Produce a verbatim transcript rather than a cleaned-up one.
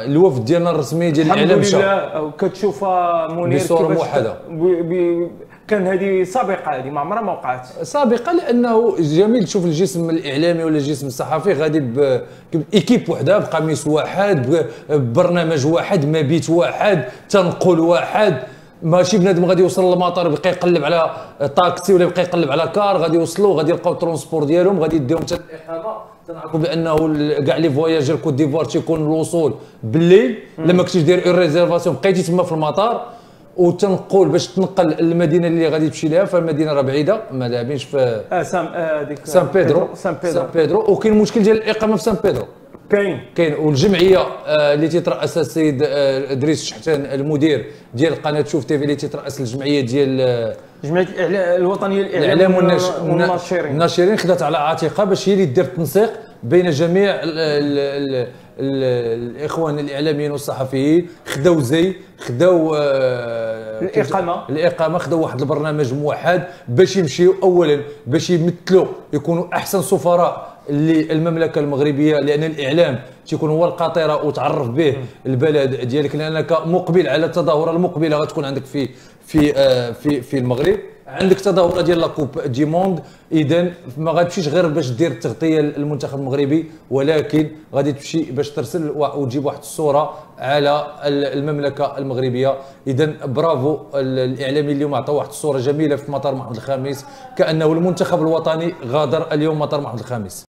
الوفد ديالنا الرسمي ديال الاعلام مشى الحمد لله. كتشوفها منير بصوره موحده. كان هذه سابقه، هذه ما عمرها ما وقعت سابقه، لانه جميل تشوف الجسم الاعلامي ولا الجسم الصحفي غادي بايكيب وحده، بقميص واحد، ببرنامج واحد، مبيت واحد، تنقل واحد. ماشي بنادم غادي يوصل للمطار يبقى يقلب على طاكسي ولا يبقى يقلب على كار، غادي يوصلوا غادي يلقاو الترونسبور ديالهم، غادي يديهم حتى الاقامه. تنعرفوا بانه كاع لي فواياجور كوت ديفوار تيكون الوصول بالليل، لما كنتيش داير اون ريزيرفاسيون بقيتي تما في المطار وتنقل باش تنقل المدينه اللي غادي تمشي لها. فالمدينه راه بعيده، ما لاعبينش في اه سام هذيك آه سان بيدرو سان بيدرو سان بيدرو وكاين مشكل ديال الاقامه في سان بيدرو. كاين كاين والجمعيه آه اللي تيترأسها السيد آه ادريس شحتان، المدير ديال قناه شوف تيفي، اللي تيترأس الجمعيه ديال آه جمعيه الوطنيه للاعلام والناشرين الناشرين، خدات على عاتقها باش هي اللي دير التنسيق بين جميع ال ال ال ال الاخوان الاعلاميين والصحفيين. خداو زي خداو آه الاقامه الاقامه خداو واحد البرنامج موحد باش يمشيو اولا باش يمثلوا يكونوا احسن سفراء للمملكه المغربيه، لان الاعلام تيكون هو القاطره وتعرف به البلد ديالك، لانك مقبل على التظاهره المقبله غتكون عندك في في آه في في المغرب، عندك تظاهره ديال لاكوب دي موند. اذا ما غاتمشيش غير باش دير التغطيه للمنتخب المغربي، ولكن غادي تمشي باش ترسل وتجيب واحد الصوره على المملكه المغربيه. اذا برافو الاعلامي اليوم عطى واحد الصوره جميله في مطار محمد الخامس، كانه المنتخب الوطني غادر اليوم مطار محمد الخامس.